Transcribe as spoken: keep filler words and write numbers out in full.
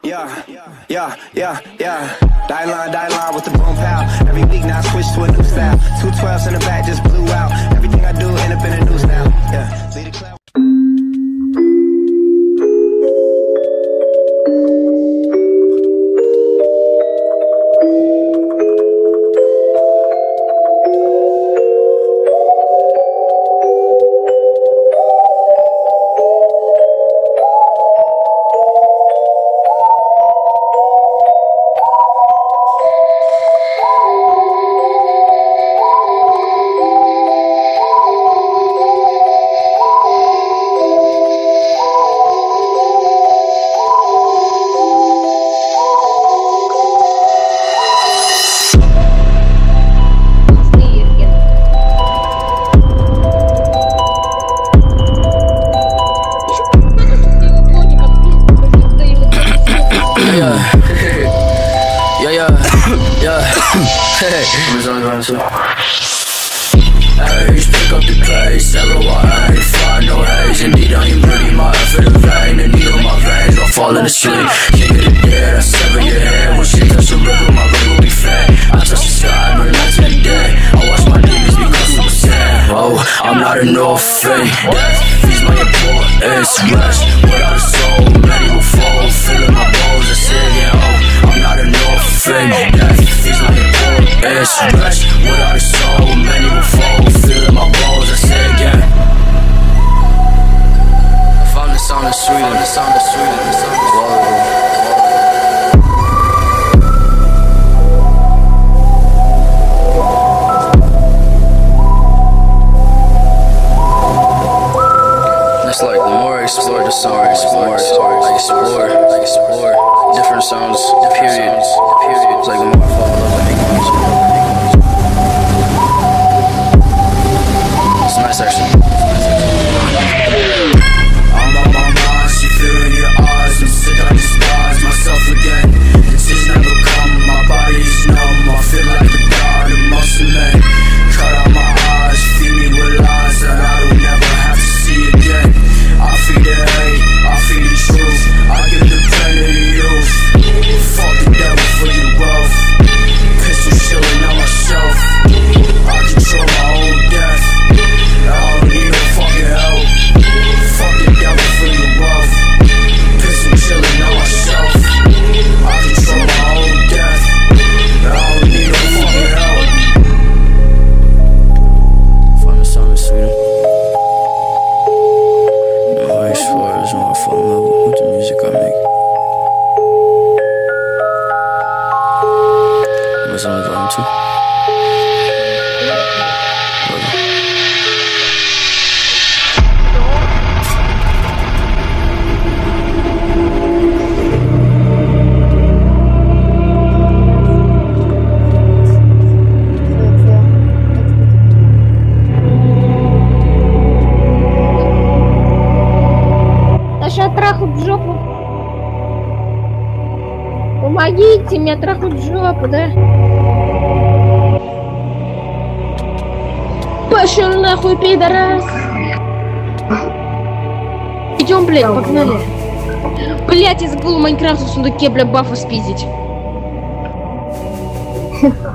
Yeah, yeah, yeah, yeah. Die line, die line with the boom pow. Every week now I switch to a new style. Two twelves in the back just blew out. Everything I do end up in the news now. Yeah, lead the cloud. Hey, pick up the pace, L O I, find no haze. Indeed, I am breathing my effort in vain. The needle in my veins, I'll fall in the street. King of the dead, I sever your head. When shit touch the river, my river will be fed. I touch the sky, but not to the dead. I watch my demons become so sad. Oh, I'm not an orphan. Death feeds my importance. Rest without a soul, many will fall. Feeling my bones, I say again. Oh, I'm not an orphan. Death feeds my importance. Rest without a soul, many will fall. Feeling my bones, I say again. I found the sound of sweet, the sound of sweet, the sound of sweet. It's like the more I explore the song, I explore, I explore, I explore different sounds, period, period. It's like the more I fall in love with making music. It's nice actually. I'm on my mind, she feeling your eyes. I'm sick, I despise myself again. The tears never come, my body's numb. I feel like a god amongst the men. Cut out my eyes, feed me with lies that I don't never have to see again. I feed the hate, I feed the truth. I give the pain to the youth. Fuck the devil for your wealth. Pistol shilling on myself. I control my own death. I don't need no fucking help. Fuck the devil for your wealth. Pistol chilling on myself. I control my own death. I don't need no fucking help. Find the sound of Sweden. No ShaftWars, when I fall in love with the music I make. Was only volume two. Сейчас трахают в жопу. Помогите, меня трахают в жопу, да? Пошел нахуй, пидорас! Идем, блядь, погнали. Блядь, я забыл в Майнкрафте в сундуке, бля, бафа спиздить.